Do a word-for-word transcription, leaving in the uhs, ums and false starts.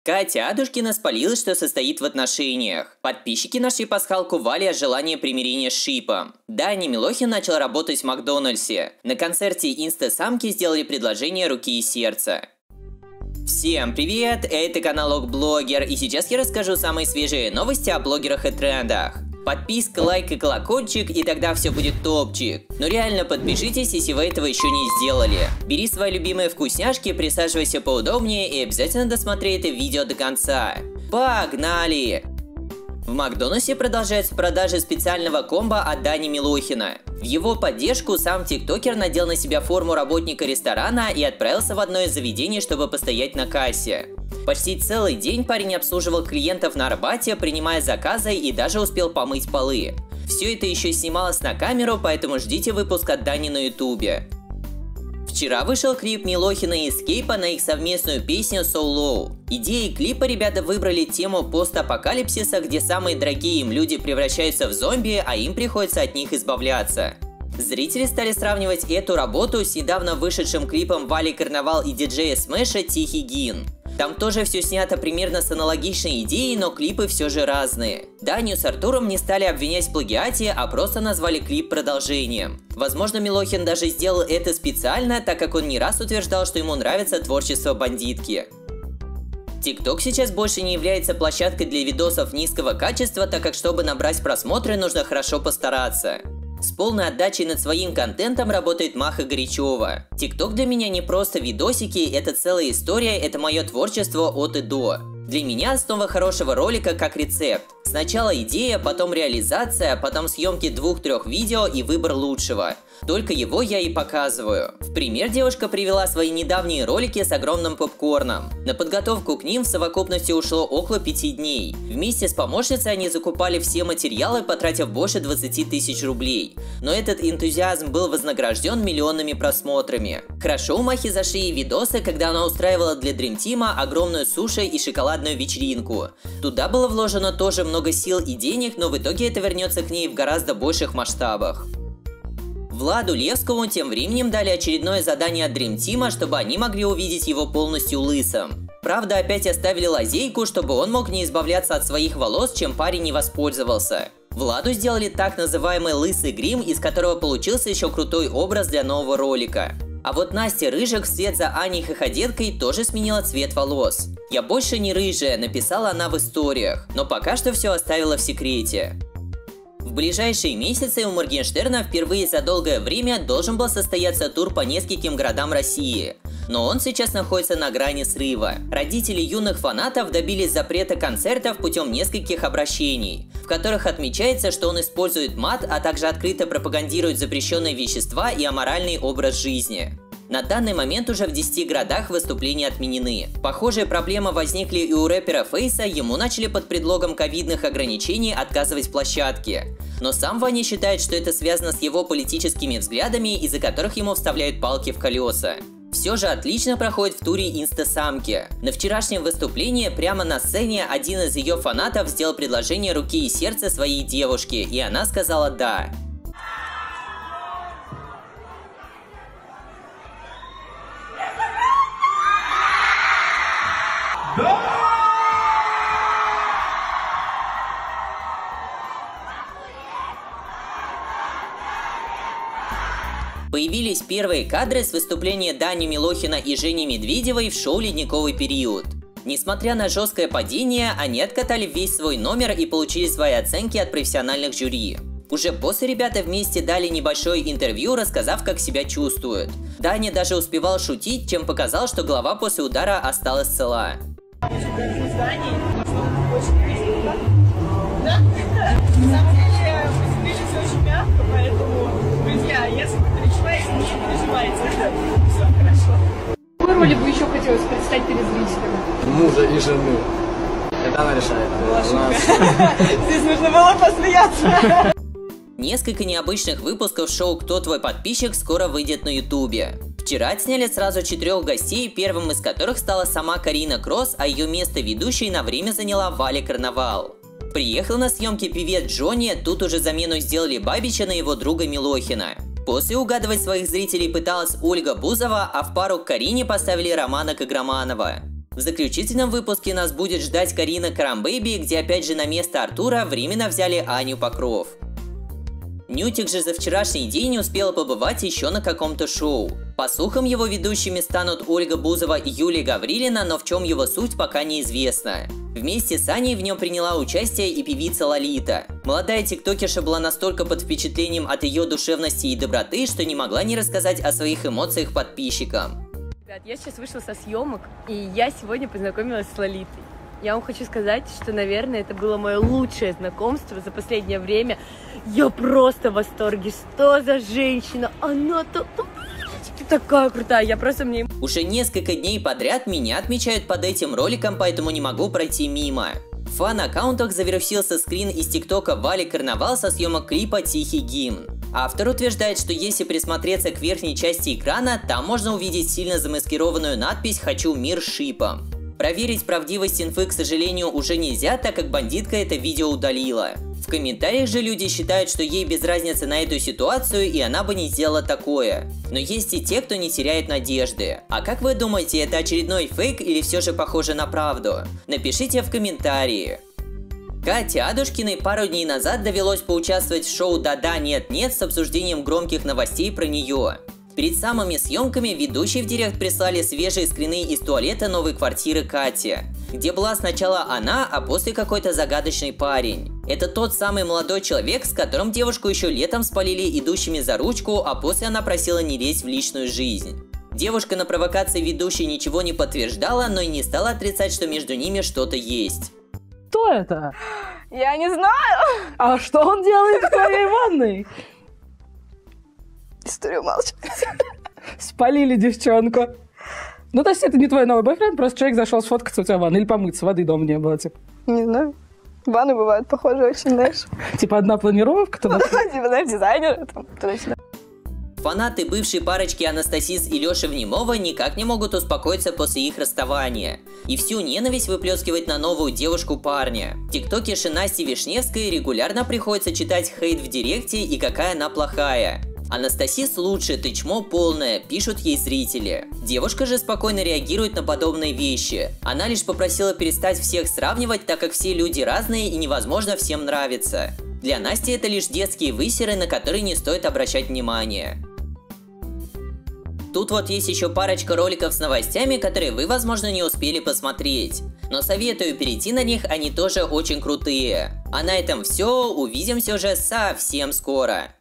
Катя Адушкина спалилась, что состоит в отношениях. Подписчики нашли пасхалку Вали от желания примирения с Шипом. Даня Милохин начал работать в Макдональдсе. На концерте инстасамки сделали предложение руки и сердца. Всем привет, это канал Окблогер, и сейчас я расскажу самые свежие новости о блогерах и трендах. Подписка, лайк и колокольчик, и тогда все будет топчик. Но реально подпишитесь, если вы этого еще не сделали. Бери свои любимые вкусняшки, присаживайся поудобнее и обязательно досмотри это видео до конца. Погнали! В Макдональдсе продолжаются продажи специального комбо от Дани Милохина. В его поддержку сам тиктокер надел на себя форму работника ресторана и отправился в одно из заведений, чтобы постоять на кассе. Почти целый день парень обслуживал клиентов на Арбате, принимая заказы, и даже успел помыть полы. Все это еще снималось на камеру, поэтому ждите выпуск от Дани на ютубе. Вчера вышел клип Милохина и Эскейпа на их совместную песню So Low. Идеей клипа ребята выбрали тему постапокалипсиса, где самые дорогие им люди превращаются в зомби, а им приходится от них избавляться. Зрители стали сравнивать эту работу с недавно вышедшим клипом Вали Карнавал и диджея Смэша «Тихий Гин». Там тоже все снято примерно с аналогичной идеей, но клипы все же разные. Даню с Артуром не стали обвинять в плагиате, а просто назвали клип продолжением. Возможно, Милохин даже сделал это специально, так как он не раз утверждал, что ему нравится творчество бандитки. ТикТок сейчас больше не является площадкой для видосов низкого качества, так как чтобы набрать просмотры, нужно хорошо постараться. С полной отдачей над своим контентом работает Маха Горячева. ТикТок для меня не просто видосики, это целая история, это мое творчество от и до. Для меня основа хорошего ролика как рецепт. Сначала идея, потом реализация, потом съемки двух-трех видео и выбор лучшего. Только его я и показываю. В пример девушка привела свои недавние ролики с огромным попкорном. На подготовку к ним в совокупности ушло около пяти дней. Вместе с помощницей они закупали все материалы, потратив больше двадцати тысяч рублей. Но этот энтузиазм был вознагражден миллионными просмотрами. Хорошо у Махи зашли и видосы, когда она устраивала для Dream Team огромную суши и шоколадную вечеринку. Туда было вложено тоже много сил и денег, но в итоге это вернется к ней в гораздо больших масштабах. Владу Левскому тем временем дали очередное задание от Dream Team, чтобы они могли увидеть его полностью лысым. Правда, опять оставили лазейку, чтобы он мог не избавляться от своих волос, чем парень не воспользовался. Владу сделали так называемый лысый грим, из которого получился еще крутой образ для нового ролика. А вот Настя Рыжик вслед за Аней Хоходеткой тоже сменила цвет волос. «Я больше не рыжая», написала она в историях, но пока что все оставила в секрете. В ближайшие месяцы у Моргенштерна впервые за долгое время должен был состояться тур по нескольким городам России. Но он сейчас находится на грани срыва. Родители юных фанатов добились запрета концертов путем нескольких обращений, в которых отмечается, что он использует мат, а также открыто пропагандирует запрещенные вещества и аморальный образ жизни. На данный момент уже в десяти городах выступления отменены. Похожие проблемы возникли и у рэпера Фейса, ему начали под предлогом ковидных ограничений отказывать в площадке. Но сам Ваня считает, что это связано с его политическими взглядами, из-за которых ему вставляют палки в колеса. Все же отлично проходит в туре инстасамки. На вчерашнем выступлении прямо на сцене один из ее фанатов сделал предложение руки и сердца своей девушке, и она сказала «да». Появились первые кадры с выступления Дани Милохина и Жени Медведевой в шоу «Ледниковый период». Несмотря на жесткое падение, они откатали весь свой номер и получили свои оценки от профессиональных жюри. Уже после ребята вместе дали небольшое интервью, рассказав, как себя чувствуют. Даня даже успевал шутить, чем показал, что голова после удара осталась цела. Какой роли бы еще хотелось предстать перед зрителями? Мужа и жены. Это она решает. Здесь нужно было посмеяться. Несколько необычных выпусков шоу «Кто твой подписчик» скоро выйдет на ютубе. Вчера отсняли сразу четырех гостей, первым из которых стала сама Карина Кросс, а ее место ведущей на время заняла Валя Карнавал. Приехал на съемки певец Джонни, тут уже замену сделали Бабича на его друга Милохина. После угадывать своих зрителей пыталась Ольга Бузова, а в пару к Карине поставили Романа Каграманова. В заключительном выпуске нас будет ждать Карина Карамбейби, где опять же на место Артура временно взяли Аню Покров. Нютик же за вчерашний день не успела побывать еще на каком-то шоу. По слухам, его ведущими станут Ольга Бузова и Юлия Гаврилина, но в чем его суть пока неизвестно. Вместе с Аней в нем приняла участие и певица Лолита. Молодая тиктокерша была настолько под впечатлением от ее душевности и доброты, что не могла не рассказать о своих эмоциях подписчикам. Ребят, я сейчас вышла со съемок, и я сегодня познакомилась с Лолитой. Я вам хочу сказать, что, наверное, это было мое лучшее знакомство за последнее время. Я просто в восторге. Что за женщина? Она такая крутая. Я просто мне... Уже несколько дней подряд меня отмечают под этим роликом, поэтому не могу пройти мимо. В фан-аккаунтах завирусился скрин из ТикТока Вали Карнавал со съемок клипа «Тихий гимн». Автор утверждает, что если присмотреться к верхней части экрана, там можно увидеть сильно замаскированную надпись «Хочу мир шипом». Проверить правдивость инфы, к сожалению, уже нельзя, так как бандитка это видео удалила. В комментариях же люди считают, что ей без разницы на эту ситуацию, и она бы не сделала такое. Но есть и те, кто не теряет надежды. А как вы думаете, это очередной фейк или все же похоже на правду? Напишите в комментарии. Кате Адушкиной пару дней назад довелось поучаствовать в шоу «Да-да, нет-нет» с обсуждением громких новостей про нее. Перед самыми съемками ведущие в директ прислали свежие скрины из туалета новой квартиры Кати, где была сначала она, а после какой-то загадочный парень. Это тот самый молодой человек, с которым девушку еще летом спалили идущими за ручку, а после она просила не лезть в личную жизнь. Девушка на провокации ведущей ничего не подтверждала, но и не стала отрицать, что между ними что-то есть. Кто это? Я не знаю. А что он делает в твоей ванной? Историю молчать. Спалили девчонку. Ну, то есть это не твой новый бойфренд, просто человек зашел сфоткаться у тебя в ванной или помыться, воды дома не было, типа. Не знаю. Ванны бывают похожи очень, знаешь. Типа одна планировка туда. Типа, знаешь, дизайнеры там туда-сюда. Фанаты бывшей парочки Анастасис и Лёши Внемова никак не могут успокоиться после их расставания. И всю ненависть выплескивать на новую девушку парня. Тиктокерше Насте Вишневской регулярно приходится читать хейт в директе и какая она плохая. Анастасис лучше, ты чмо полное, пишут ей зрители. Девушка же спокойно реагирует на подобные вещи. Она лишь попросила перестать всех сравнивать, так как все люди разные и невозможно всем нравиться. Для Насти это лишь детские высеры, на которые не стоит обращать внимание. Тут вот есть еще парочка роликов с новостями, которые вы, возможно, не успели посмотреть. Но советую перейти на них, они тоже очень крутые. А на этом все, увидимся уже совсем скоро.